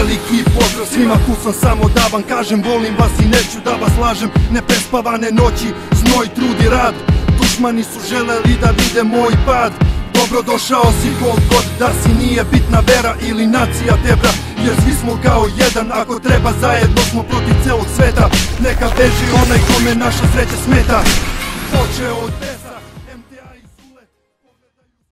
veliki pozdrav svima, tu sam samo da vam kažem, volim vas i neću da vas lažem. Neprespavane noći, znoj, trud i rad, dušmani su želeli da vide moj pad. Dobrodošao si kod god da si, nije bitna vera ili nacija tebra, jer svi smo kao jedan, ako treba zajedno smo protiv celog sveta. Neka beži onaj kome naša sreća smeta. Počeo od